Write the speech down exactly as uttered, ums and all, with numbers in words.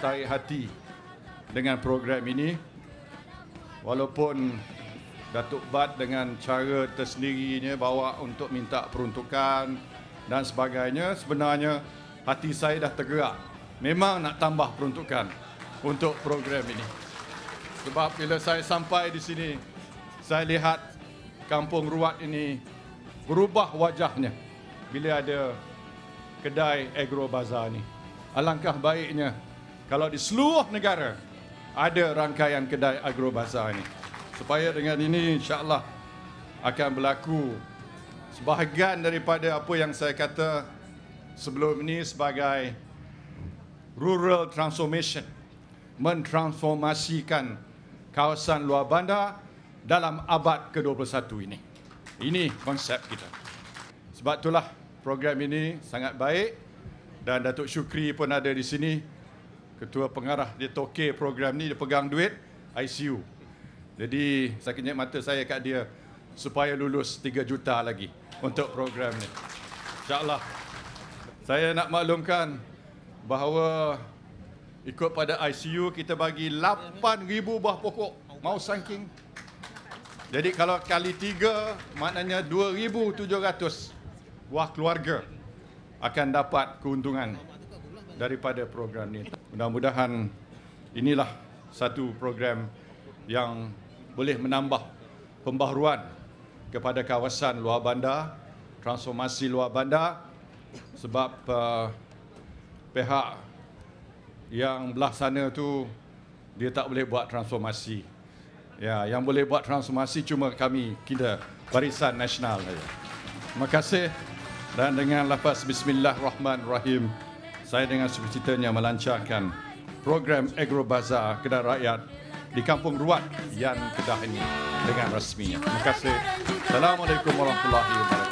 tarik hati dengan program ini. Walaupun Datuk Bat dengan cara tersendirinya bawa untuk minta peruntukan dan sebagainya, sebenarnya hati saya dah tergerak. Memang nak tambah peruntukan untuk program ini. Sebab bila saya sampai di sini, saya lihat Kampung Ruat ini berubah wajahnya bila ada kedai Agro Bazaar ni. Alangkah baiknya kalau di seluruh negara ada rangkaian kedai Agro Bazaar ni, supaya dengan ini insya-Allah akan berlaku sebahagian daripada apa yang saya kata sebelum ini sebagai rural transformation, mentransformasikan kawasan luar bandar dalam abad ke dua puluh satu ini. Ini konsep kita. Sebab itulah program ini sangat baik dan Datuk Syukri pun ada di sini. Ketua pengarah dia toke program ni, dia pegang duit I C U. Jadi saya kenyap mata saya kat dia supaya lulus tiga juta lagi untuk program ni. InsyaAllah. Saya nak maklumkan bahawa ikut pada I C U kita bagi lapan ribu buah pokok. Mau saking. Jadi kalau kali tiga, maknanya dua ribu tujuh ratus buah keluarga akan dapat keuntungan daripada program ini. Mudah-mudahan inilah satu program yang boleh menambah pembaharuan kepada kawasan luar bandar, transformasi luar bandar, sebab uh, pihak yang belah sana tu dia tak boleh buat transformasi. Ya, yang boleh buat transformasi cuma kami, kita Barisan Nasional saja. Terima kasih, dan dengan lafaz Bismillahirrahmanirrahim, saya dengan sukacitanya melancarkan program Agro Bazaar Kedai Rakyat di Kampung Ruat Yan Kedah ini dengan rasminya. Terima kasih. Assalamualaikum warahmatullahi wabarakatuh.